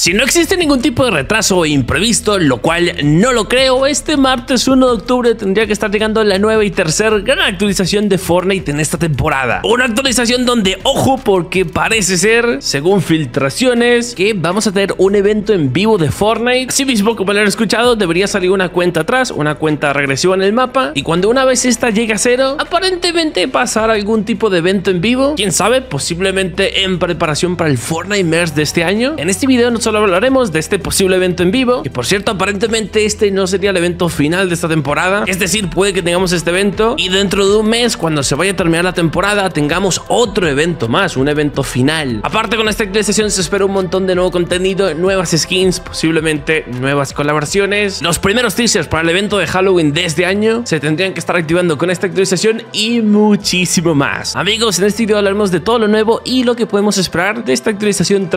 Si no existe ningún tipo de retraso o imprevisto, lo cual no lo creo, este martes 1 de octubre tendría que estar llegando la nueva y tercera gran actualización de Fortnite en esta temporada. Una actualización donde, ojo, porque parece ser, según filtraciones, que vamos a tener un evento en vivo de Fortnite. Así mismo, como lo han escuchado, debería salir una cuenta atrás, una cuenta regresiva en el mapa, y cuando una vez esta llegue a cero, aparentemente pasará algún tipo de evento en vivo. Quién sabe, posiblemente en preparación para el Fortnite Merge de este año. En este video no solo hablaremos de este posible evento en vivo, que por cierto, aparentemente este no sería el evento final de esta temporada. Es decir, puede que tengamos este evento y dentro de un mes, cuando se vaya a terminar la temporada, tengamos otro evento más, un evento final. Aparte, con esta actualización se espera un montón de nuevo contenido, nuevas skins, posiblemente nuevas colaboraciones. Los primeros teasers para el evento de Halloween de este año se tendrían que estar activando con esta actualización y muchísimo más. Amigos, en este video hablaremos de todo lo nuevo y lo que podemos esperar de esta actualización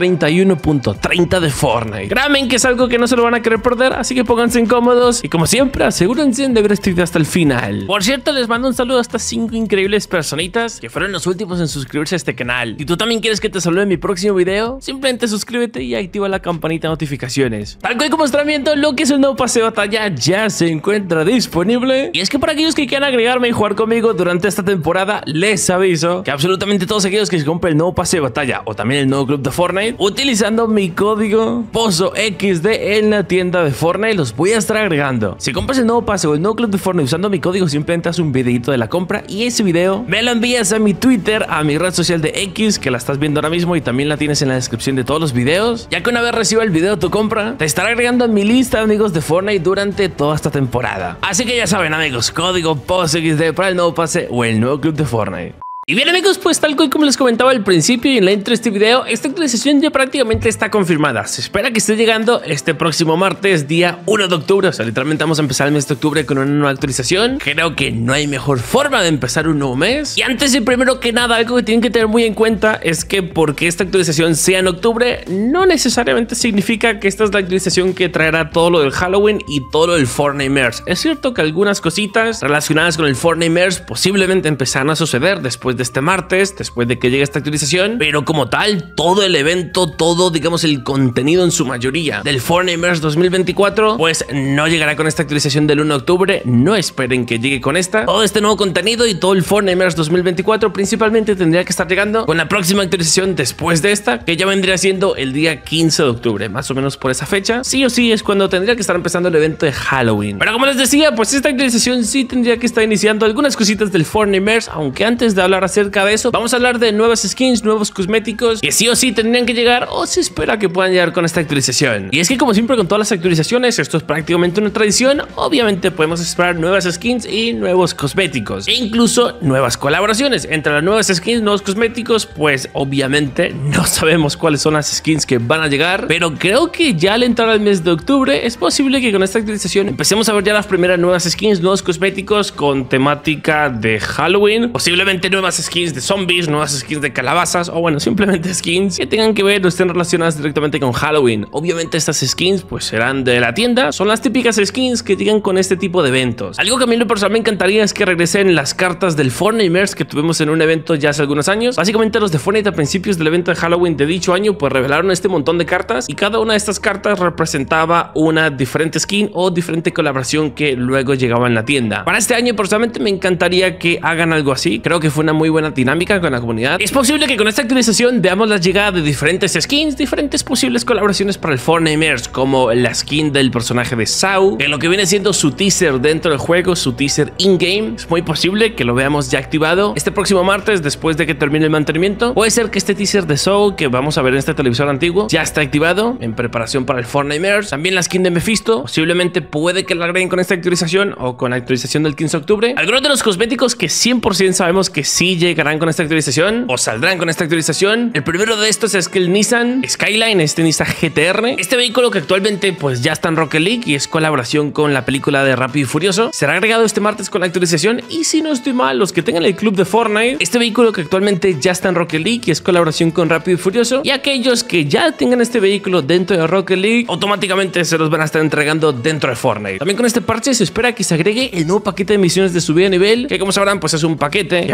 31.30 de Fortnite. Créanme que es algo que no se lo van a querer perder, así que pónganse incómodos y, como siempre, asegúrense de ver este video hasta el final. Por cierto, les mando un saludo a estas 5 increíbles personitas que fueron los últimos en suscribirse a este canal. Si tú también quieres que te salude en mi próximo video, simplemente suscríbete y activa la campanita de notificaciones. Tal cual como están viendo, lo que es el nuevo pase de batalla ya se encuentra disponible. Y es que para aquellos que quieran agregarme y jugar conmigo durante esta temporada, les aviso que absolutamente todos aquellos que se compren el nuevo pase de batalla o también el nuevo club de Fortnite, utilizando mi código POZOXD en la tienda de Fortnite, los voy a estar agregando. Si compras el nuevo pase o el nuevo club de Fortnite usando mi código, simplemente haz un videito de la compra y ese video me lo envías a mi Twitter, a mi red social de X, que la estás viendo ahora mismo y también la tienes en la descripción de todos los videos. Ya que una vez reciba el video de tu compra, te estaré agregando a mi lista de amigos de Fortnite durante toda esta temporada. Así que ya saben, amigos, código POZXD para el nuevo pase o el nuevo club de Fortnite. Y bien, amigos, pues tal cual como les comentaba al principio y en la intro de este video, esta actualización ya prácticamente está confirmada. Se espera que esté llegando este próximo martes, día 1 de octubre. O sea, literalmente vamos a empezar el mes de octubre con una nueva actualización. Creo que no hay mejor forma de empezar un nuevo mes. Y antes y primero que nada, algo que tienen que tener muy en cuenta es que porque esta actualización sea en octubre, no necesariamente significa que esta es la actualización que traerá todo lo del Halloween y todo lo del Fortnite Merge. Es cierto que algunas cositas relacionadas con el Fortnite Merge posiblemente empezarán a suceder después de este martes, después de que llegue esta actualización, pero como tal, todo el evento, todo, digamos, el contenido en su mayoría del Fortnite Merge 2024, pues no llegará con esta actualización del 1 de octubre. No esperen que llegue con esta. Todo este nuevo contenido y todo el Fortnite Merge 2024 principalmente tendría que estar llegando con la próxima actualización después de esta, que ya vendría siendo el día 15 de octubre, más o menos por esa fecha. Sí o sí es cuando tendría que estar empezando el evento de Halloween. Pero como les decía, pues esta actualización sí tendría que estar iniciando algunas cositas del Fortnite Merge, aunque antes de hablar acerca de eso, vamos a hablar de nuevas skins, nuevos cosméticos que sí o sí tendrían que llegar o se espera que puedan llegar con esta actualización. Y es que, como siempre con todas las actualizaciones, esto es prácticamente una tradición. Obviamente podemos esperar nuevas skins y nuevos cosméticos e incluso nuevas colaboraciones. Entre las nuevas skins, nuevos cosméticos, pues obviamente no sabemos cuáles son las skins que van a llegar, pero creo que ya al entrar al mes de octubre es posible que con esta actualización empecemos a ver ya las primeras nuevas skins, nuevos cosméticos con temática de Halloween, posiblemente nuevas skins de zombies, nuevas skins de calabazas o bueno, simplemente skins que tengan que ver o estén relacionadas directamente con Halloween. Obviamente estas skins pues serán de la tienda, son las típicas skins que llegan con este tipo de eventos. Algo que a mí en lo personal me encantaría es que regresen las cartas del Fortnite Merge que tuvimos en un evento ya hace algunos años. Básicamente los de Fortnite a principios del evento de Halloween de dicho año pues revelaron este montón de cartas y cada una de estas cartas representaba una diferente skin o diferente colaboración que luego llegaba en la tienda. Para este año personalmente me encantaría que hagan algo así. Creo que fue una muy buena dinámica con la comunidad. Es posible que con esta actualización veamos la llegada de diferentes skins, diferentes posibles colaboraciones para el Fortnite Merge, como la skin del personaje de Sau, que lo que viene siendo su teaser dentro del juego, su teaser in-game. Es muy posible que lo veamos ya activado este próximo martes después de que termine el mantenimiento. Puede ser que este teaser de Sau que vamos a ver en este televisor antiguo ya está activado en preparación para el Fortnite Merge. También la skin de Mephisto, posiblemente puede que la agreguen con esta actualización o con la actualización del 15 de octubre. Algunos de los cosméticos que 100% sabemos que sí llegarán con esta actualización o saldrán con esta actualización. El primero de estos es que el Nissan Skyline, este Nissan GTR, este vehículo que actualmente pues ya está en Rocket League y es colaboración con la película de Rápido y Furioso, será agregado este martes con la actualización. Y si no estoy mal, los que tengan el club de Fortnite, este vehículo que actualmente ya está en Rocket League y es colaboración con Rápido y Furioso, y aquellos que ya tengan este vehículo dentro de Rocket League, automáticamente se los van a estar entregando dentro de Fortnite. También con este parche se espera que se agregue el nuevo paquete de misiones de subida de nivel, que como sabrán pues es un paquete que básicamente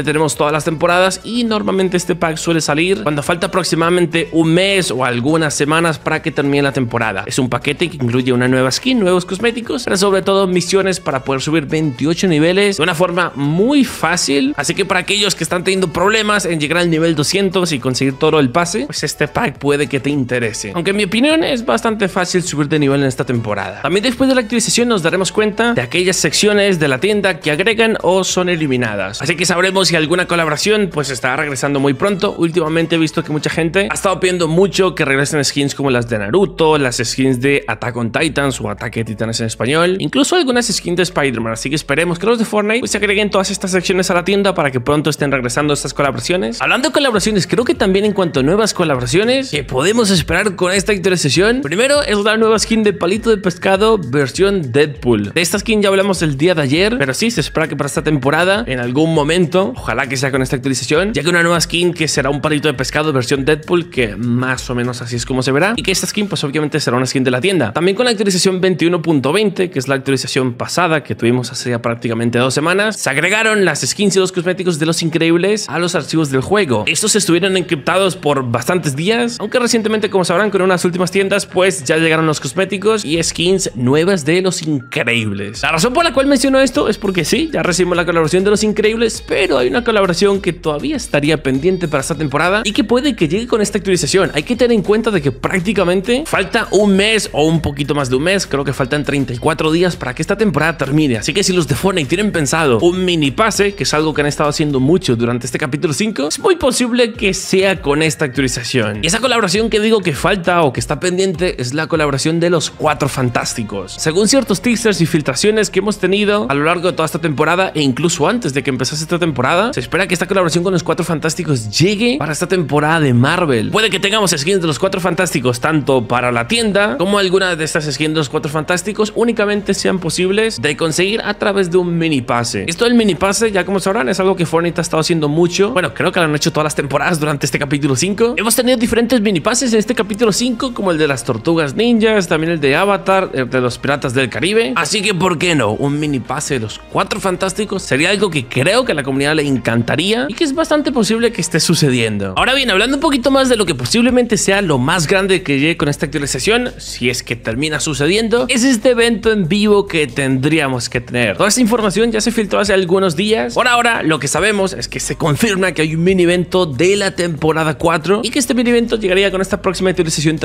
tenemos todas las temporadas y normalmente este pack suele salir cuando falta aproximadamente un mes o algunas semanas para que termine la temporada. Es un paquete que incluye una nueva skin, nuevos cosméticos, pero sobre todo misiones para poder subir 28 niveles de una forma muy fácil. Así que para aquellos que están teniendo problemas en llegar al nivel 200 y conseguir todo el pase, pues este pack puede que te interese. Aunque en mi opinión es bastante fácil subir de nivel en esta temporada. También después de la actualización nos daremos cuenta de aquellas secciones de la tienda que agregan o son eliminadas. Así que sabremos si alguna colaboración pues estará regresando muy pronto. Últimamente he visto que mucha gente ha estado pidiendo mucho que regresen skins como las de Naruto, las skins de Attack on Titans o Ataque de Titanes en español, incluso algunas skins de Spider-Man. Así que esperemos que los de Fortnite pues se agreguen todas estas secciones a la tienda para que pronto estén regresando estas colaboraciones. Hablando de colaboraciones, creo que también en cuanto a nuevas colaboraciones que podemos esperar con esta actualización, primero es la nueva skin de Palito de Pescado versión Deadpool. De esta skin ya hablamos el día de ayer, pero sí, se espera que para esta temporada, en algún momento, ojalá que sea con esta actualización, ya que una nueva skin que será un Palito de Pescado versión Deadpool, que más o menos así es como se verá, y que esta skin pues obviamente será una skin de la tienda. También con la actualización 21.20, que es la actualización pasada que tuvimos hace ya prácticamente 2 semanas, se agregaron las skins y los cosméticos de Los Increíbles a los archivos del juego. Estos estuvieron encriptados por bastantes días, aunque recientemente, como sabrán, con unas últimas tiendas pues ya llegaron los cosméticos y skins nuevas de Los Increíbles. La razón por la cual menciono esto es porque sí, ya recibimos la colaboración de Los Increíbles, pero hay una colaboración que todavía estaría pendiente para esta temporada y que puede que llegue con esta actualización. Hay que tener en cuenta de que prácticamente falta un mes o un poquito más de un mes, creo que faltan 34 días para que esta temporada termine. Así que si los de Fortnite tienen pensado un mini pase, que es algo que han estado haciendo mucho durante este capítulo 5, es muy posible que sea con esta actualización. Y esa colaboración que digo que falta o que está pendiente es la colaboración de los Cuatro Fantásticos. Según ciertos teasers y filtraciones que hemos tenido a lo largo de toda esta temporada e incluso antes de que empezase esta temporada, se espera que esta colaboración con los Cuatro Fantásticos llegue para esta temporada de Marvel. Puede que tengamos skins de los Cuatro Fantásticos tanto para la tienda como algunas de estas skins de los Cuatro Fantásticos únicamente sean posibles de conseguir a través de un mini pase. Esto del mini pase, ya como sabrán, es algo que Fortnite ha estado haciendo mucho. Bueno, creo que lo han hecho todas las temporadas durante este capítulo 5. Hemos tenido diferentes mini pases en este capítulo 5, como el de las Tortugas Ninjas, también el de Avatar, el de los Piratas del Caribe. Así que, ¿por qué no? Un mini pase de los Cuatro Fantásticos sería algo que creo que a la comunidad le encantaría y que es bastante posible que esté sucediendo. Ahora bien, hablando un poquito más de lo que posiblemente sea lo más grande que llegue con esta actualización, si es que termina sucediendo, es este evento en vivo que tendríamos que tener. Toda esta información ya se filtró hace algunos días. Por ahora, lo que sabemos es que se confirma que hay un mini evento de la temporada 4 y que este mini evento llegaría con esta próxima actualización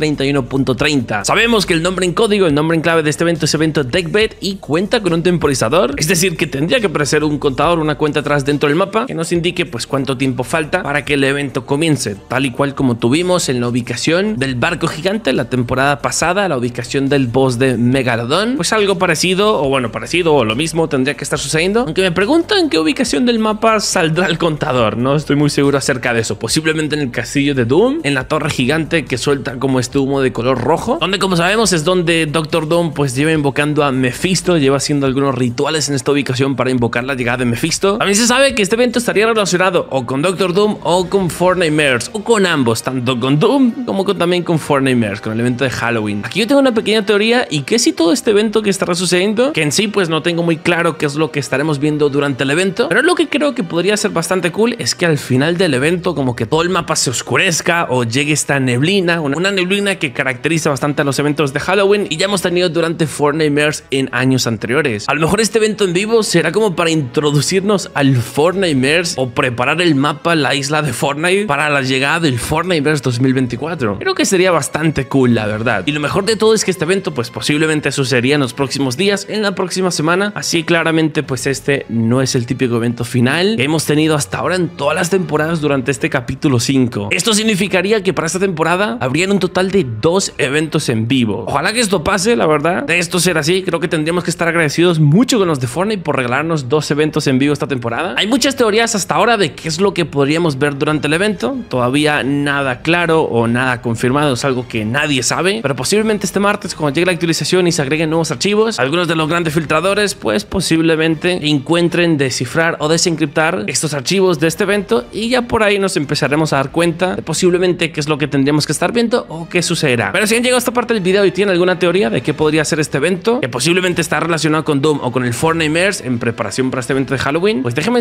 31.30. Sabemos que el nombre en código, el nombre en clave de este evento es evento Deckbed y cuenta con un temporizador, es decir, que tendría que aparecer un contador, una cuenta atrás dentro del mapa que nos indique pues cuánto tiempo falta para que el evento comience, tal y cual como tuvimos en la ubicación del barco gigante la temporada pasada, la ubicación del boss de Megalodon. Pues algo parecido, o bueno, parecido o lo mismo tendría que estar sucediendo, aunque me pregunto en qué ubicación del mapa saldrá el contador. No estoy muy seguro acerca de eso. Posiblemente en el castillo de Doom, en la torre gigante que suelta como este humo de color rojo, donde como sabemos es donde Doctor Doom pues lleva invocando a Mephisto, lleva haciendo algunos rituales en esta ubicación para invocar la llegada de Mephisto. También se sabe que este evento estaría relacionado o con Doctor Doom o con Fortnitemares, o con ambos, tanto con Doom como también con Fortnitemares, con el evento de Halloween. Aquí yo tengo una pequeña teoría y que si todo este evento que estará sucediendo, que en sí pues no tengo muy claro qué es lo que estaremos viendo durante el evento, pero lo que creo que podría ser bastante cool es que al final del evento como que todo el mapa se oscurezca o llegue esta neblina, una neblina que caracteriza bastante a los eventos de Halloween y ya hemos tenido durante Fortnitemares en años anteriores. A lo mejor este evento en vivo será como para introducirnos al Fortnitemares o preparar el mapa, la isla de Fortnite para la llegada del Fortnitemares 2024. Creo que sería bastante cool, la verdad. Y lo mejor de todo es que este evento pues posiblemente sucedería en los próximos días, en la próxima semana. Así claramente pues este no es el típico evento final que hemos tenido hasta ahora en todas las temporadas durante este capítulo 5. Esto significaría que para esta temporada habrían un total de 2 eventos en vivo. Ojalá que esto pase, la verdad. De esto ser así, creo que tendríamos que estar agradecidos mucho con los de Fortnite por regalarnos 2 eventos en vivo esta temporada. Hay muchas teorías hasta ahora de qué es lo que podríamos ver durante el evento. Todavía nada claro o nada confirmado, es algo que nadie sabe, pero posiblemente este martes, cuando llegue la actualización y se agreguen nuevos archivos, algunos de los grandes filtradores pues posiblemente encuentren descifrar o desencriptar estos archivos de este evento y ya por ahí nos empezaremos a dar cuenta de posiblemente qué es lo que tendríamos que estar viendo o qué sucederá. Pero si han llegado a esta parte del video y tienen alguna teoría de qué podría ser este evento, que posiblemente está relacionado con Doom o con el Fortnitemares en preparación para este evento de Halloween, pues déjenme saber sus teorías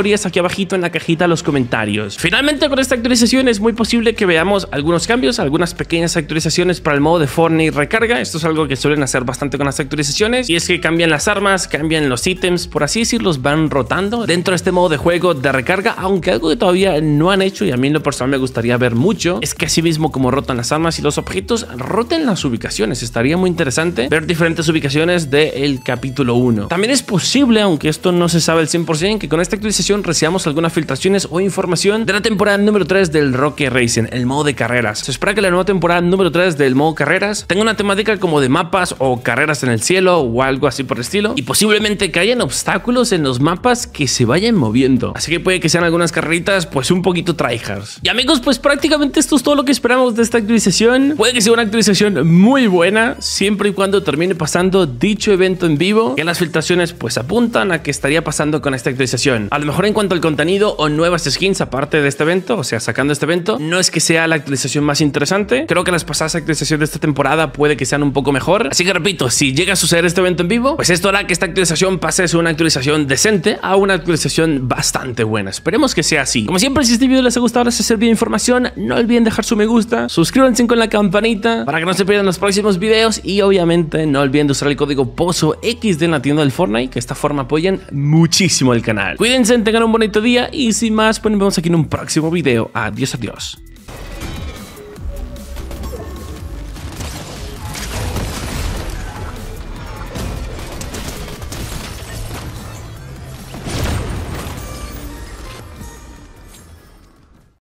teorías aquí abajito en la cajita de los comentarios. Finalmente, con esta actualización es muy posible que veamos algunos cambios, algunas pequeñas actualizaciones para el modo de Fortnite recarga. Esto es algo que suelen hacer bastante con las actualizaciones, y es que cambian las armas, cambian los ítems, por así decirlo, los van rotando dentro de este modo de juego de recarga. Aunque algo que todavía no han hecho y a mí en lo personal me gustaría ver mucho es que así mismo como rotan las armas y los objetos, roten las ubicaciones. Estaría muy interesante ver diferentes ubicaciones del capítulo 1. También es posible, aunque esto no se sabe al 100%, que con esta actualización recibamos algunas filtraciones o información de la temporada número 3 del Rocket Racing, el modo de carreras. Se espera que la nueva temporada número 3 del modo carreras tenga una temática como de mapas o carreras en el cielo o algo así por el estilo, y posiblemente que hayan obstáculos en los mapas que se vayan moviendo. Así que puede que sean algunas carreritas pues un poquito tryhards. Y amigos, pues prácticamente esto es todo lo que esperamos de esta actualización. Puede que sea una actualización muy buena siempre y cuando termine pasando dicho evento en vivo, que las filtraciones pues apuntan a que estaría pasando con esta actualización. A lo mejor en cuanto al contenido o nuevas skins aparte de este evento, o sea, sacando este evento, no es que sea la actualización más interesante. Creo que las pasadas actualizaciones de esta temporada puede que sean un poco mejor. Así que repito, si llega a suceder este evento en vivo, pues esto hará que esta actualización pase de ser una actualización decente a una actualización bastante buena. Esperemos que sea así. Como siempre, si este video les ha gustado, les ha servido de información, no olviden dejar su me gusta, suscríbanse con la campanita para que no se pierdan los próximos videos, y obviamente no olviden de usar el código POZOXD en la tienda del Fortnite, que de esta forma apoyan muchísimo el canal. Cuídense, tengan un bonito día y sin más, pues nos vemos aquí en un próximo video. Adiós, adiós.